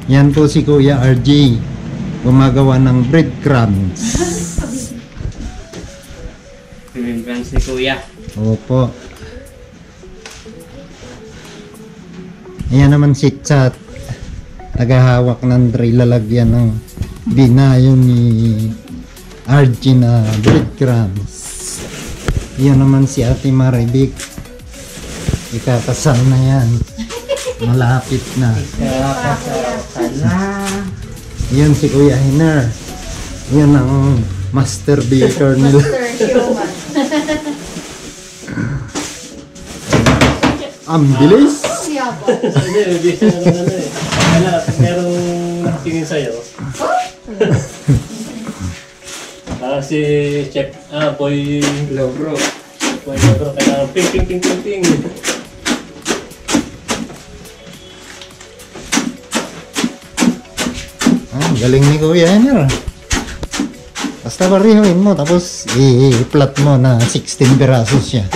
Yan po si Kuya RJ, gumagawa ng bread crumbs. Crumbs ni Kuya. Opo. Ayan naman si Chat, tagahawak ng tray, lalagyan ng binayo ni RJ na bread crumbs. Yan naman si Ate Maribik, ikakasal na yan. Malapit na. Yan si Kuya Hiner. Yan ang master baker nila. Ang bilis. Merong tingin sa'yo. Si Chef, Boy Logro. Boy Logro, kaya ping. Galing ni Kuya Hiner. Basta barihuin mo, tapos i-flat mo na 16 pirasos siya.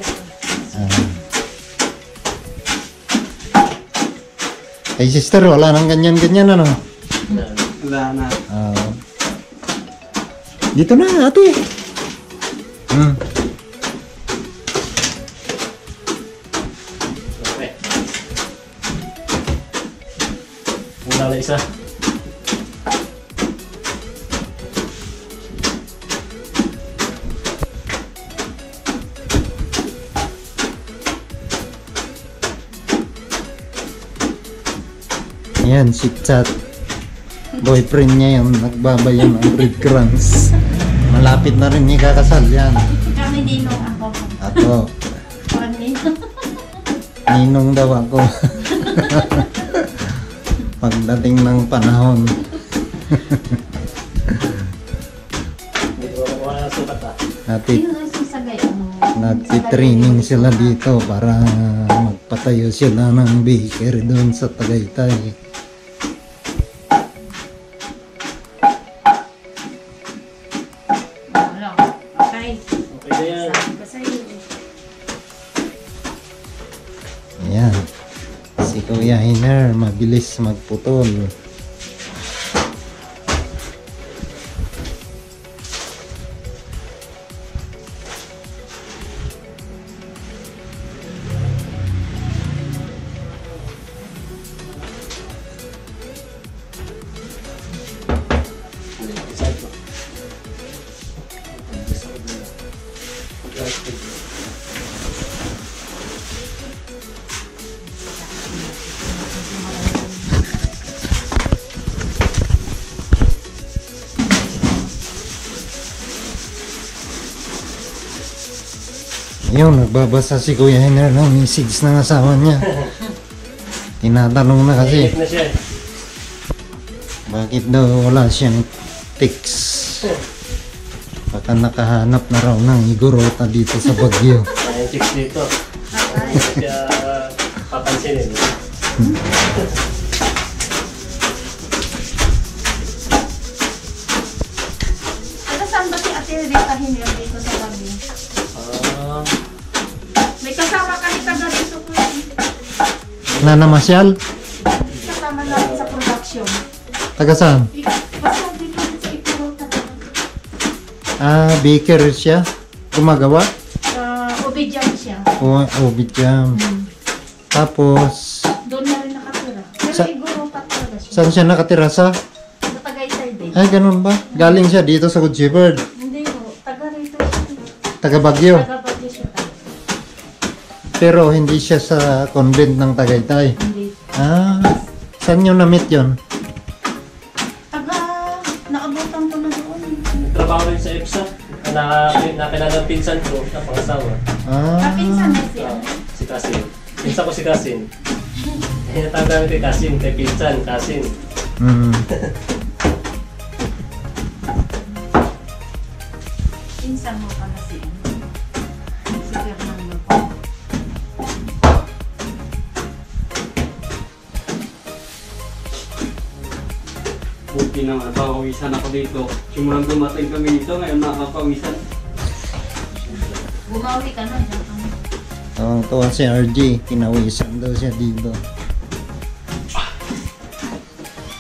Ay sister, wala nang ganyan-ganyan ano? Wala na. Dito na ate. Okay. Wala na isa. Yan, si Chat. Boyfriend niya yung nagbabayan ng bread crumbs. Malapit na rin ikakasal yan. Kami ninong ako. Ako. Ninong daw ako. Pagdating ng panahon. Nagtitraining sila dito para magpatayo sila ng bakery doon sa Tagaytay. Ayan, si Kuya Hiner mabilis magputol. Yun, nagbabasa si Kuya Hiner ng message ng asawa niya. Tinatanong na kasi bakit daw wala siyang text. Baka nakahanap na raw ng igorota dito sa Baguio. May text dito. Kaya papansinin. Ano saan ba si Ate Rita Hiner dito sa Baguio? May kasama ka ni taga dito po yun. Na namasyal? Kasama natin sa production. Taga saan? Basta dito sa Ipurota. Baker siya? Gumagawa? Obidjam siya. Obidjam. Tapos, Doon na rin nakatira. Pero Igorota talaga siya. saan siya nakatira sa? Sa Tagaytay din. Ay, ganun ba? Galing siya dito sa Good Shepherd. Hindi po. Taga rito siya. Taga Baguio. Taga Baguio siya. Pero hindi siya sa convent ng Tagaytay. Hindi. Saan nyo na-meet yun? Naabutan ko na doon. Trabaho rin sa EPSA. Nakilala ng pinsan ko na pangasawa. Kapinsan na siya. Si Kasin. Pinsan ko si Kasin. Natawag namin kay Kasin, kay pinsan, Kasin. Pinsan mo pala siya. Si Fernando po. Buti naman, papawisan ako dito. Simulang dumating kami dito, ngayon nakakapawisan. Bumawi ka na. Tuwa si RJ, pinawisan daw siya dito.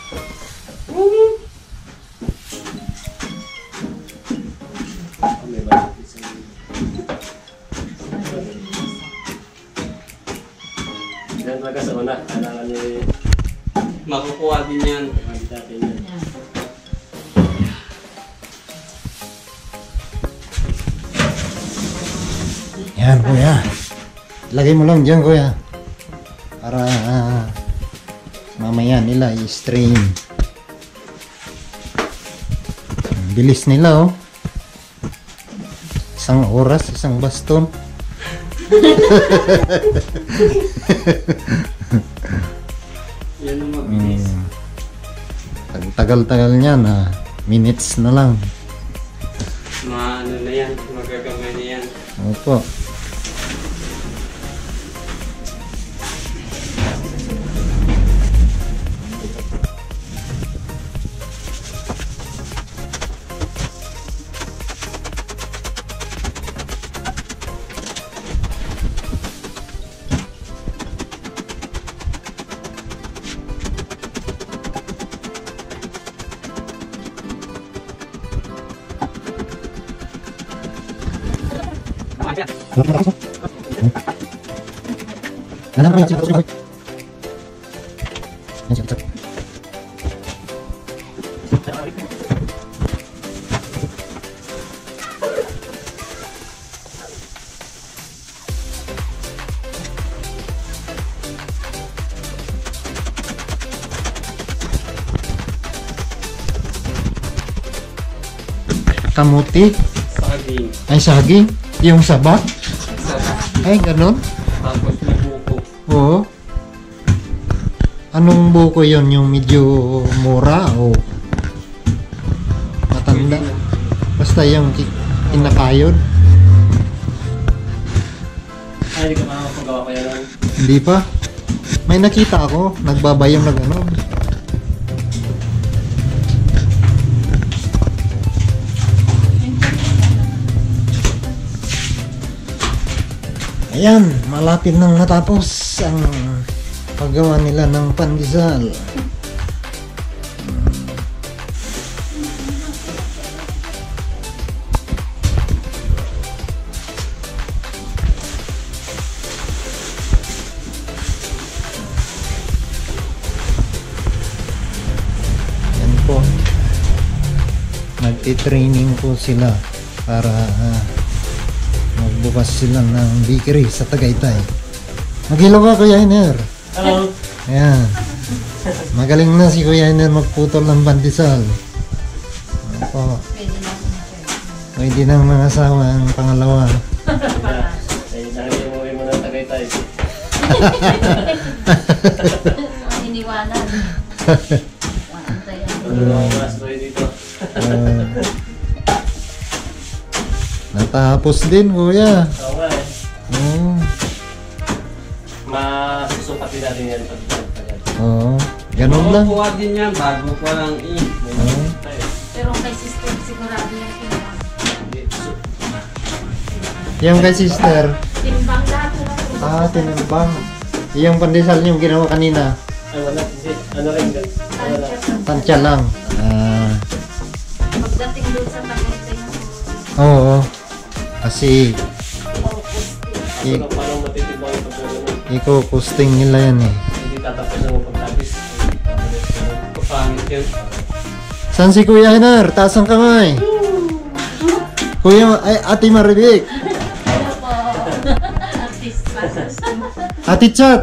pala. Kailangan ni Makukuha din yan. natin yan. Yan, kuya. Lagay mo lang dyan, kuya. Para mamaya nila i-strain. Bilis nila, oh. Isang oras, isang baston. Yan ang mabilis. Tagal-tagal niya na minutes na lang. Ano na yan, magagamay na yan. Opo. Kamuti? Saging. Ay, saging? Yung sabak? Ay, ganun? Tapos may buko. Oo. Anong buko yon? Yung medyo mura o matanda? Basta yung kinakayod? Ay, hindi ka makakagawa ko yan. Hindi pa. May nakita ako, nagbabayong na gano'n. Ayan, malapit nang natapos ang paggawa nila ng pandesal. Yan po. Nagtitraining po sila para magbukas sila ng bakery sa Tagaytay. Maghilaw ka, Kuya Iner. Hello. Ayan. Magaling na si Kuya Iner magputol ng pandesal. Opo. Pwede na mga asawa ang pangalawa. Ay, nakalimuwi mo ng Tagaytay. Iniwanan. Mas tuloy dito. Natapos din, Kuya. Oo nga eh. Oo. Masusukat din natin yan pag tagal. Oo. Ganun lang. Makukuha din yan, bago pa lang Oo. Pero kay sister, sigurado yan kinuha. Yung kay sister, Timbang lahat na tinimbang. Yung pandesal yung ginawa kanina, Ay, wala. Hindi. Ano rin gan? Wala. tansya lang. Pagdating doon sa Tagaytay na Oo. Kasi Ako lang parang matitibang yung pagkagano. iko-posting nila yan eh. Hindi tatapos na mo pagtapis. Kapangit yan. Saan si Kuya Iner? Taas ang kamay. Kuya, ay, Ate Maribik. Ano po? Artist pasas. Ate Chat.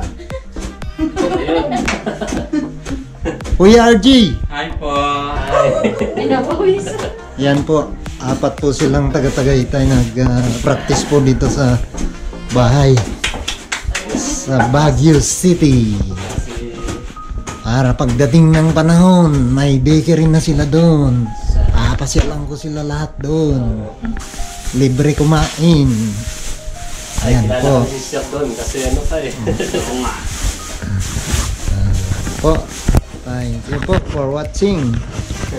Kuya RG. Hi po. Pinapawis. Yan po. Apat po silang taga-Tagaytay nag-practice po dito sa bahay. Sa Baguio City. Para pagdating ng panahon, may bakery na sila doon. Papasyalan ko sila lahat doon. Libre kumain. Ayan po. Kilala ko doon kasi ano pa eh. Po. Thank you po for watching.